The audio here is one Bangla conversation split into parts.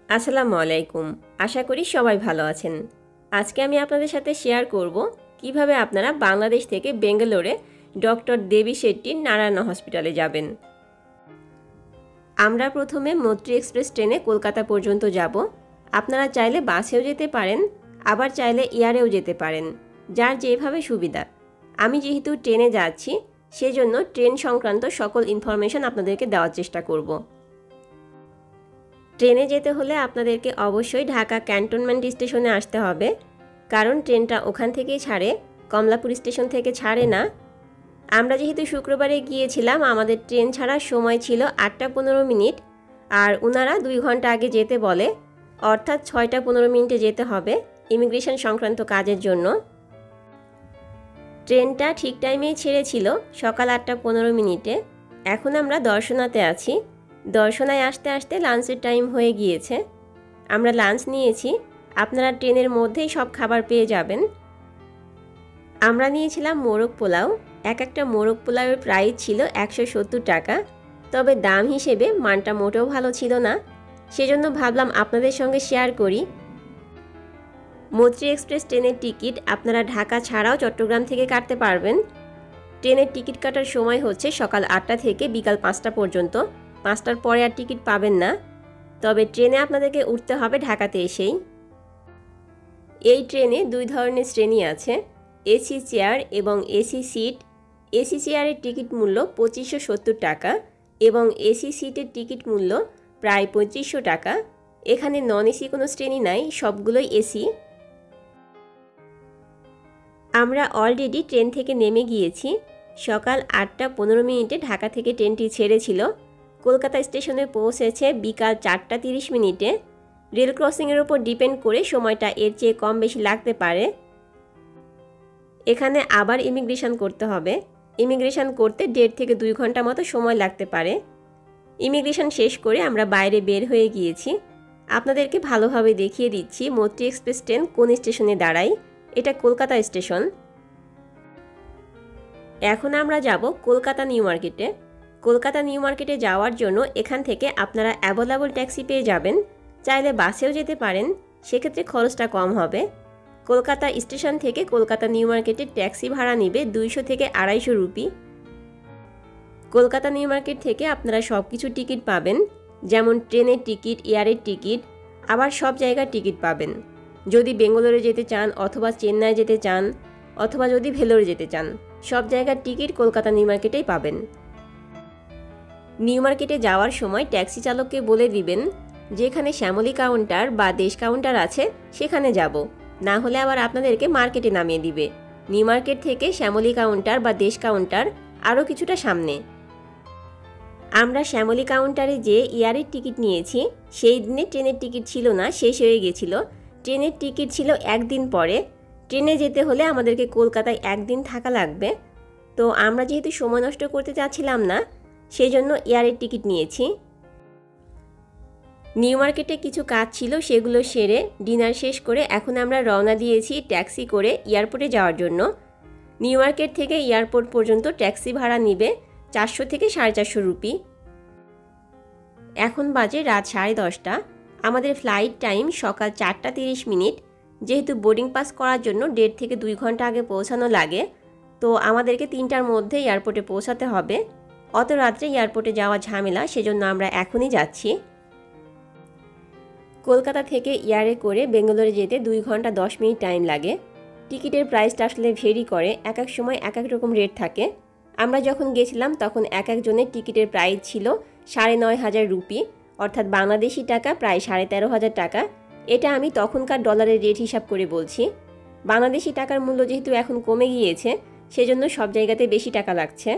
আসসালামু আলাইকুম। আশা করি সবাই ভালো আছেন। আজকে আমি আপনাদের সাথে শেয়ার করব কিভাবে আপনারা বাংলাদেশ থেকে বেঙ্গালোরে ডক্টর দেবী শেট্টির নারায়ণ হসপিটালে যাবেন। আমরা প্রথমে মৈত্রী এক্সপ্রেস ট্রেনে কলকাতা পর্যন্ত যাব। আপনারা চাইলে বাসেও যেতে পারেন, আবার চাইলে এয়ারেও যেতে পারেন, যার যেভাবে সুবিধা। আমি যেহেতু ট্রেনে যাচ্ছি, সেজন্য ট্রেন সংক্রান্ত সকল ইনফরমেশন আপনাদেরকে দেওয়ার চেষ্টা করব। ট্রেনে যেতে হলে আপনাদেরকে অবশ্যই ঢাকা ক্যান্টনমেন্ট স্টেশনে আসতে হবে, কারণ ট্রেনটা ওখান থেকেই ছাড়ে, কমলাপুর স্টেশন থেকে ছাড়ে না। আমরা যেহেতু শুক্রবারে গিয়েছিলাম, আমাদের ট্রেন ছাড়ার সময় ছিল 8টা 15 মিনিট, আর ওনারা 2 ঘন্টা আগে যেতে বলে, অর্থাৎ 6টা 15 মিনিটে যেতে হবে ইমিগ্রেশন সংক্রান্ত কাজের জন্য। ট্রেনটা ঠিক টাইমেই ছেড়েছিল, সকাল 8টা 15 মিনিটে। এখন আমরা দর্শনাতে আছি। দর্শনায় আসতে আসতে লাঞ্চের টাইম হয়ে গিয়েছে। আমরা লাঞ্চ নিয়েছি, আপনারা ট্রেনের মধ্যেই সব খাবার পেয়ে যাবেন। আমরা নিয়েছিলাম মোরগ পোলাও। একটা মোরগ পোলাওয়ের প্রাইস ছিল 170 টাকা, তবে দাম হিসেবে মানটা মোটেও ভালো ছিল না, সেজন্য ভাবলাম আপনাদের সঙ্গে শেয়ার করি। মৈত্রী এক্সপ্রেস ট্রেনের টিকিট আপনারা ঢাকা ছাড়াও চট্টগ্রাম থেকে কাটতে পারবেন। ট্রেনের টিকিট কাটার সময় হচ্ছে সকাল 8টা থেকে বিকাল 5টা পর্যন্ত। 5টার পরে আর টিকিট পাবেন না, তবে ট্রেনে আপনাদেরকে উঠতে হবে ঢাকাতে এসেই। এই ট্রেনে 2 ধরনের শ্রেণী আছে, এসি চেয়ার এবং এসি সিট। এসি চেয়ারের টিকিট মূল্য 2570 টাকা এবং এসি সিটের টিকিট মূল্য প্রায় 3500 টাকা। এখানে নন এসি কোনো শ্রেণী নাই, সবগুলোই এসি। আমরা অলরেডি ট্রেন থেকে নেমে গিয়েছি। সকাল 8টা 15 মিনিটে ঢাকা থেকে ট্রেনটি ছেড়েছিল, কলকাতা স্টেশনে পৌঁছেছে বিকাল 4টা 30 মিনিটে। রেল ক্রসিংয়ের ওপর ডিপেন্ড করে সময়টা এর চেয়ে কম বেশি লাগতে পারে। এখানে আবার ইমিগ্রেশন করতে হবে। ইমিগ্রেশন করতে 1.5 থেকে 2 ঘন্টা মতো সময় লাগতে পারে। ইমিগ্রেশন শেষ করে আমরা বাইরে বের হয়ে গিয়েছি। আপনাদেরকে ভালোভাবে দেখিয়ে দিচ্ছি মৈত্রী এক্সপ্রেস ট্রেন কোন স্টেশনে দাঁড়ায়। এটা কলকাতা স্টেশন। এখন আমরা যাব কলকাতা নিউ মার্কেটে। কলকাতা নিউ মার্কেটে যাওয়ার জন্য এখান থেকে আপনারা অ্যাভেলেবল ট্যাক্সি পেয়ে যাবেন। চাইলে বাসেও যেতে পারেন, সেক্ষেত্রে খরচটা কম হবে। কলকাতা স্টেশন থেকে কলকাতা নিউ মার্কেটের ট্যাক্সি ভাড়া নেবে 200 থেকে 250 রুপি। কলকাতা নিউ মার্কেট থেকে আপনারা সব কিছু টিকিট পাবেন, যেমন ট্রেনের টিকিট, এয়ারের টিকিট, আবার সব জায়গার টিকিট পাবেন। যদি বেঙ্গালুরু যেতে চান, অথবা চেন্নাই যেতে চান, অথবা যদি ভেলোরে যেতে চান, সব জায়গার টিকিট কলকাতা নিউ মার্কেটেই পাবেন। নিউ মার্কেটে যাওয়ার সময় ট্যাক্সি চালককে বলে দিবেন যেখানে শ্যামলী কাউন্টার বা দেশ কাউন্টার আছে সেখানে যাব, না হলে আবার আপনাদেরকে মার্কেটে নামিয়ে দিবে। নিউ মার্কেট থেকে শ্যামলী কাউন্টার বা দেশ কাউন্টার আরও কিছুটা সামনে। আমরা শ্যামলী কাউন্টারে যে এয়ারের টিকিট নিয়েছি, সেই দিনে ট্রেনের টিকিট ছিল না, শেষ হয়ে গেছিল। ট্রেনের টিকিট ছিল 1 দিন পরে। ট্রেনে যেতে হলে আমাদেরকে কলকাতায় 1 দিন থাকা লাগবে। তো আমরা যেহেতু সময় নষ্ট করতে চাচ্ছিলাম না, সেই জন্য এয়ারের টিকিট নিয়েছি। নিউ মার্কেটে কিছু কাজ ছিল, সেগুলো সেরে ডিনার শেষ করে এখন আমরা রওনা দিয়েছি ট্যাক্সি করে এয়ারপোর্টে যাওয়ার জন্য। নিউ মার্কেট থেকে এয়ারপোর্ট পর্যন্ত ট্যাক্সি ভাড়া নিবে 400 থেকে 450 রুপি। এখন বাজে রাত 10:30। আমাদের ফ্লাইট টাইম সকাল 4টা 30 মিনিট। যেহেতু বোর্ডিং পাস করার জন্য 1.5 থেকে 2 ঘন্টা আগে পৌঁছানো লাগে, তো আমাদেরকে 3টার মধ্যে এয়ারপোর্টে পৌঁছাতে হবে। অত রাত্রে এয়ারপোর্টে যাওয়া ঝামেলা, সেজন্য আমরা এখনই যাচ্ছি। কলকাতা থেকে এয়ারে করে বেঙ্গালুরু যেতে 2 ঘন্টা 10 মিনিট টাইম লাগে। টিকিটের প্রাইসটা আসলে ভেরি করে, এক এক সময় এক এক রকম রেট থাকে। আমরা যখন গেছিলাম তখন এক একজনের টিকিটের প্রাইস ছিল 9,500 রুপি, অর্থাৎ বাংলাদেশি টাকা প্রায় 13,500 টাকা। এটা আমি তখনকার ডলারের রেট হিসাব করে বলছি। বাংলাদেশি টাকার মূল্য যেহেতু এখন কমে গিয়েছে, সেজন্য সব জায়গাতে বেশি টাকা লাগছে।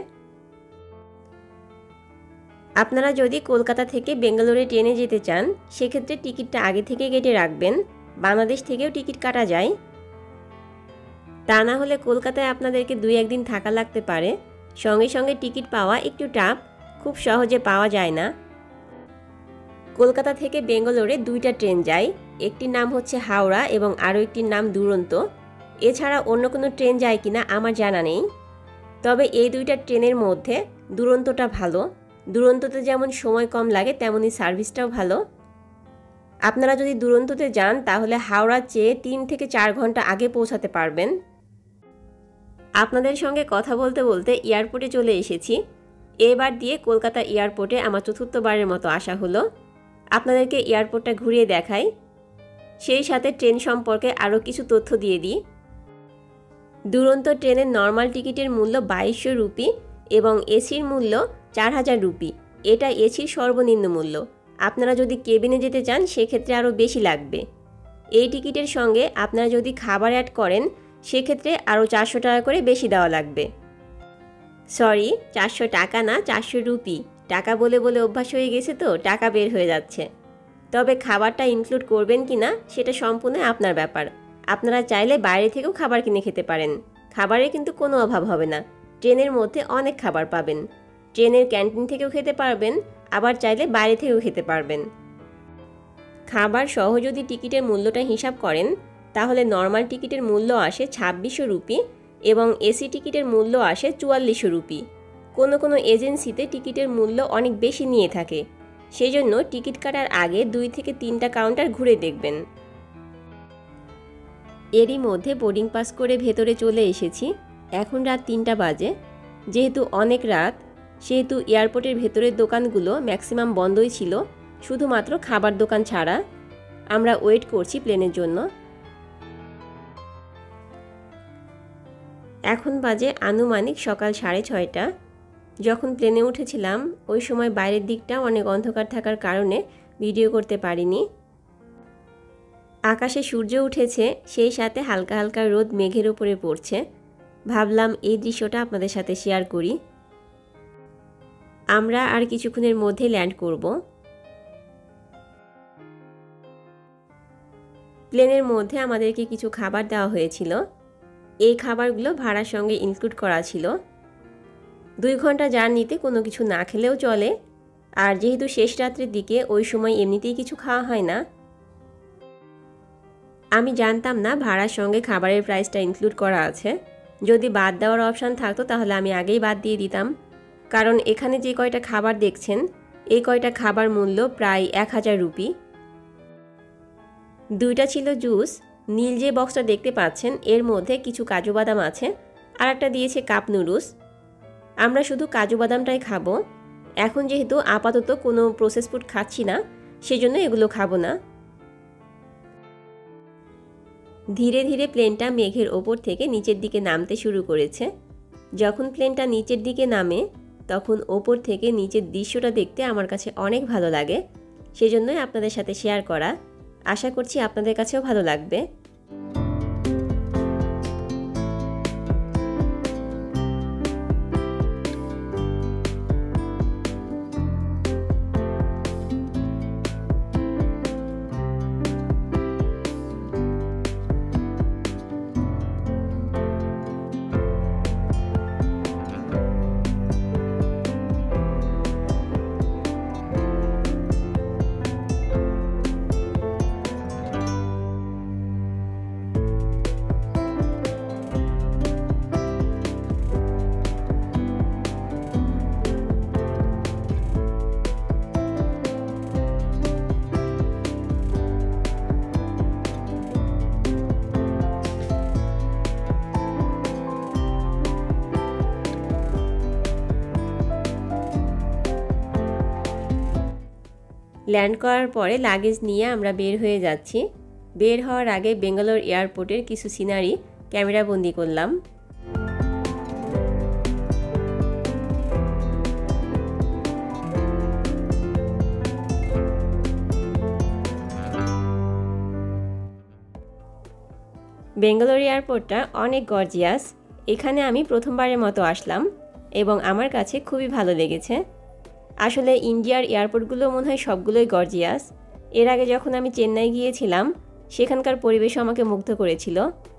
আপনারা যদি কলকাতা থেকে বেঙ্গালুরু ট্রেনে যেতে চান, সেক্ষেত্রে টিকিটটা আগে থেকে কেটে রাখবেন। বাংলাদেশ থেকেও টিকিট কাটা যায়। তা না হলে কলকাতায় আপনাদেরকে 2-1 দিন থাকা লাগতে পারে। সঙ্গে সঙ্গে টিকিট পাওয়া একটু টাফ, খুব সহজে পাওয়া যায় না। কলকাতা থেকে বেঙ্গালুরু 2টা ট্রেন যায়। একটির নাম হচ্ছে হাওড়া এবং আরও একটির নাম দুরন্ত। এছাড়া অন্য কোনো ট্রেন যায় কিনা আমার জানা নেই, তবে এই 2টা ট্রেনের মধ্যে দুরন্তটা ভালো। দুরন্ততে যেমন সময় কম লাগে, তেমনই সার্ভিসটাও ভালো। আপনারা যদি দুরন্ততে যান তাহলে হাওড়ার চেয়ে 3 থেকে 4 ঘন্টা আগে পৌঁছাতে পারবেন। আপনাদের সঙ্গে কথা বলতে বলতে এয়ারপোর্টে চলে এসেছি। এবার দিয়ে কলকাতা এয়ারপোর্টে আমার চতুর্থবারের মতো আসা হলো। আপনাদেরকে এয়ারপোর্টটা ঘুরিয়ে দেখাই, সেই সাথে ট্রেন সম্পর্কে আরও কিছু তথ্য দিয়ে দিই। দুরন্ত ট্রেনের নর্মাল টিকিটের মূল্য 2200 রুপি এবং এসির মূল্য 4000 রুপি। এটা এসির সর্বনিম্ন মূল্য। আপনারা যদি কেবিনে যেতে চান সেক্ষেত্রে আরও বেশি লাগবে। এই টিকিটের সঙ্গে আপনারা যদি খাবার অ্যাড করেন সেক্ষেত্রে আরও 400 টাকা করে বেশি দেওয়া লাগবে। সরি, 400 টাকা না, 400 রুপি। টাকা বলে বলে অভ্যাস হয়ে গেছে তো টাকা বের হয়ে যাচ্ছে। তবে খাবারটা ইনক্লুড করবেন কি না সেটা সম্পূর্ণ আপনার ব্যাপার। আপনারা চাইলে বাইরে থেকেও খাবার কিনে খেতে পারেন। খাবারের কিন্তু কোনো অভাব হবে না। ট্রেনের মধ্যে অনেক খাবার পাবেন। ট্রেনের ক্যান্টিন থেকেও খেতে পারবেন, আবার চাইলে বাইরে থেকেও খেতে পারবেন। খাবার সহ যদি টিকিটের মূল্যটা হিসাব করেন তাহলে নর্মাল টিকিটের মূল্য আসে 2600 রুপি এবং এসি টিকিটের মূল্য আসে 4400 রুপি। কোনো কোনো এজেন্সিতে টিকিটের মূল্য অনেক বেশি নিয়ে থাকে, সেজন্য টিকিট কাটার আগে 2 থেকে 3টা কাউন্টার ঘুরে দেখবেন। এরই মধ্যে বোর্ডিং পাস করে ভেতরে চলে এসেছি। এখন রাত 3টা বাজে। যেহেতু অনেক রাত সেহেতু এয়ারপোর্টের ভেতরের দোকানগুলো ম্যাক্সিমাম বন্ধই ছিল, শুধুমাত্র খাবার দোকান ছাড়া। আমরা ওয়েট করছি প্লেনের জন্য। এখন বাজে আনুমানিক সকাল 6:30। যখন প্লেনে উঠেছিলাম ওই সময় বাইরের দিকটা অনেক অন্ধকার থাকার কারণে ভিডিও করতে পারিনি। আকাশে সূর্য উঠেছে, সেই সাথে হালকা হালকা রোদ মেঘের ওপরে পড়ছে। ভাবলাম এই দৃশ্যটা আপনাদের সাথে শেয়ার করি। আমরা আর কিছুক্ষণের মধ্যে ল্যান্ড করব। প্লেনের মধ্যে আমাদেরকে কিছু খাবার দেওয়া হয়েছিল। এই খাবারগুলো ভাড়ার সঙ্গে ইনক্লুড করা ছিল। 2 ঘন্টা জার্নিতে কোনো কিছু না খেলেও চলে, আর যেহেতু শেষ রাত্রের দিকে ওই সময় এমনিতেই কিছু খাওয়া হয় না। আমি জানতাম না ভাড়ার সঙ্গে খাবারের প্রাইসটা ইনক্লুড করা আছে। যদি বাদ দেওয়ার অপশান থাকতো তাহলে আমি আগেই বাদ দিয়ে দিতাম, কারণ এখানে যে কয়টা খাবার দেখছেন এই কয়টা খাবার মূল্য প্রায় 1000 রুপি। 2টা ছিল জুস। নীল যে বক্সটা দেখতে পাচ্ছেন এর মধ্যে কিছু কাজু বাদাম আছে, আর একটা দিয়েছে কাপ নুডলস। আমরা শুধু কাজু বাদামটাই খাবো। এখন যেহেতু আপাতত কোনো প্রসেস ফুড খাচ্ছি না সেজন্য এগুলো খাবো না। ধীরে ধীরে প্লেনটা মেঘের ওপর থেকে নিচের দিকে নামতে শুরু করেছে। যখন প্লেনটা নিচের দিকে নামে তখন ওপর থেকে নিচের দৃশ্যটা দেখতে আমার কাছে অনেক ভালো লাগে, সেজন্যই আপনাদের সাথে শেয়ার করা। আশা করছি আপনাদের কাছেও ভালো লাগবে। ল্যান্ড করার পরে লাগেজ নিয়ে আমরা বের হয়ে যাচ্ছি। বের হওয়ার আগে বেঙ্গালোর এয়ারপোর্টের কিছু সিনারি ক্যামেরা বন্দি করলাম। বেঙ্গালোর এয়ারপোর্টটা অনেক গর্জিয়াস। এখানে আমি প্রথমবারের মতো আসলাম এবং আমার কাছে খুবই ভালো লেগেছে। আসলে ইন্ডিয়ার এয়ারপোর্টগুলো মনে হয় সবগুলোই গর্জিয়াস। এর আগে যখন আমি চেন্নাই গিয়েছিলাম সেখানকার পরিবেশও আমাকে মুগ্ধ করেছিল।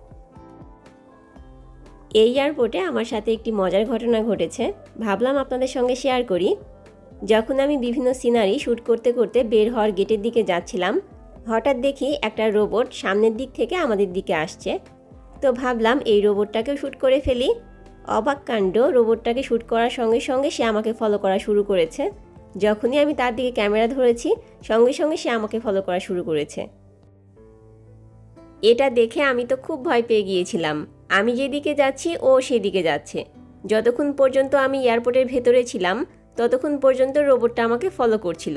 এই এয়ারপোর্টে আমার সাথে একটি মজার ঘটনা ঘটেছে, ভাবলাম আপনাদের সঙ্গে শেয়ার করি। যখন আমি বিভিন্ন সিনারি শ্যুট করতে করতে বের হওয়ার গেটের দিকে যাচ্ছিলাম, হঠাৎ দেখি একটা রোবট সামনের দিক থেকে আমাদের দিকে আসছে। তো ভাবলাম এই রোবটটাকেও শ্যুট করে ফেলি। অবাক কাণ্ড, রোবটটাকে শ্যুট করার সঙ্গে সঙ্গে সে আমাকে ফলো করা শুরু করেছে। যখনই আমি তার দিকে ক্যামেরা ধরেছি সঙ্গে সঙ্গে সে আমাকে ফলো করা শুরু করেছে। এটা দেখে আমি তো খুব ভয় পেয়ে গিয়েছিলাম। আমি যেদিকে যাচ্ছি ও সেদিকে যাচ্ছে। যতক্ষণ পর্যন্ত আমি এয়ারপোর্টের ভেতরে ছিলাম ততক্ষণ পর্যন্ত রোবটটা আমাকে ফলো করছিল।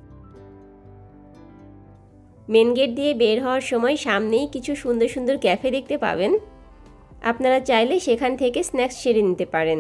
মেন গেট দিয়ে বের হওয়ার সময় সামনেই কিছু সুন্দর সুন্দর ক্যাফে দেখতে পাবেন। আপনারা চাইলে সেখান থেকে স্ন্যাক্স সেরে নিতে পারেন।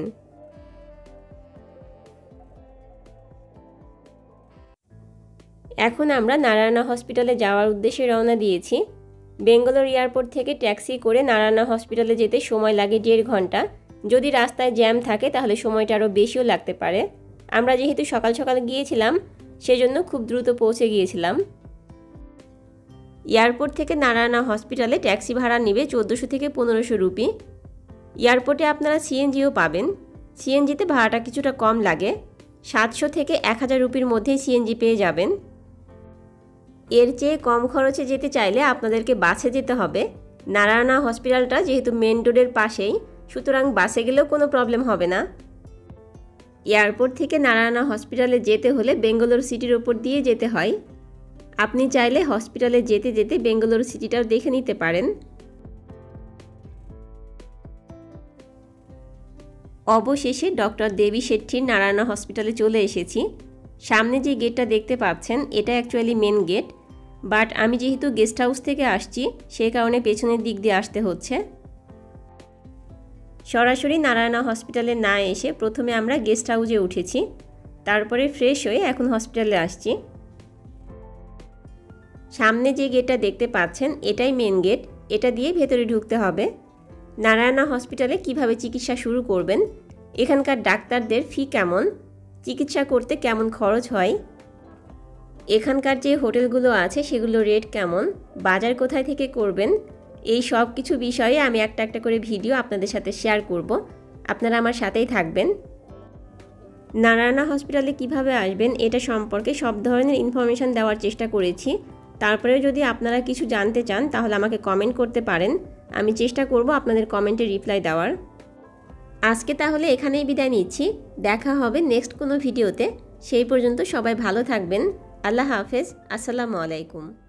এখন আমরা নারায়ণা হসপিটালে যাওয়ার উদ্দেশ্যে রওনা দিয়েছি। বেঙ্গালোর এয়ারপোর্ট থেকে ট্যাক্সি করে নারায়ণা হসপিটালে যেতে সময় লাগে 1.5 ঘন্টা। যদি রাস্তায় জ্যাম থাকে তাহলে সময়টা আরও বেশিও লাগতে পারে। আমরা যেহেতু সকাল সকাল গিয়েছিলাম সেজন্য খুব দ্রুত পৌঁছে গিয়েছিলাম। এয়ারপোর্ট থেকে নারায়ণা হসপিটালে ট্যাক্সি ভাড়া নেবে 1400 থেকে 1500 রুপি। এয়ারপোর্টে আপনারা সিএনজিও পাবেন। সিএনজিতে ভাড়াটা কিছুটা কম লাগে, 700 থেকে 1000 রুপির মধ্যেই সিএনজি পেয়ে যাবেন। এর চেয়ে কম খরচে যেতে চাইলে আপনাদেরকে বাসে যেতে হবে। নারায়ণা হসপিটালটা যেহেতু মেন রোডের পাশেই, সুতরাং বাসে গেলেও কোনো প্রবলেম হবে না। এয়ারপোর্ট থেকে নারায়ণা হসপিটালে যেতে হলে বেঙ্গালোর সিটির ওপর দিয়ে যেতে হয়। আপনি চাইলে হসপিটালে যেতে যেতে বেঙ্গালোর সিটিটাও দেখে নিতে পারেন। অবশেষে ডক্টর দেবী শেট্টির নারায়ণা হসপিটালে চলে এসেছি। সামনে যে গেটটা দেখতে পাচ্ছেন এটা অ্যাকচুয়ালি মেন গেট, বাট আমি যেহেতু গেস্ট হাউস থেকে আসছি সেই কারণে পেছনের দিক দিয়ে আসতে হচ্ছে। সরাসরি নারায়ণা হসপিটালে না এসে প্রথমে আমরা গেস্ট হাউসে উঠেছি, তারপরে ফ্রেশ হয়ে এখন হসপিটালে আসছি। সামনে যে গেটটা দেখতে পাচ্ছেন এটাই মেন গেট, এটা দিয়ে ভেতরে ঢুকতে হবে। নারায়ণা হসপিটালে কিভাবে চিকিৎসা শুরু করবেন, এখানকার ডাক্তারদের ফি কেমন, চিকিৎসা করতে কেমন খরচ হয়, এখানকার যে হোটেলগুলো আছে সেগুলো রেট কেমন, বাজার কোথায় থেকে করবেন, এই সব কিছু বিষয়ে আমি একটা একটা করে ভিডিও আপনাদের সাথে শেয়ার করব। আপনারা আমার সাথেই থাকবেন। নারায়ণা হসপিটালে কিভাবে আসবেন এটা সম্পর্কে সব ধরনের ইনফরমেশান দেওয়ার চেষ্টা করেছি। তারপরেও যদি আপনারা কিছু জানতে চান তাহলে আমাকে কমেন্ট করতে পারেন, আমি চেষ্টা করব আপনাদের কমেন্টে রিপ্লাই দেওয়ার। আজকে তাহলে এখানেই বিদায় নিচ্ছি, দেখা হবে নেক্সট কোনো ভিডিওতে। সেই পর্যন্ত সবাই ভালো থাকবেন। আল্লাহ হাফেজ, আসসালামু আলাইকুম।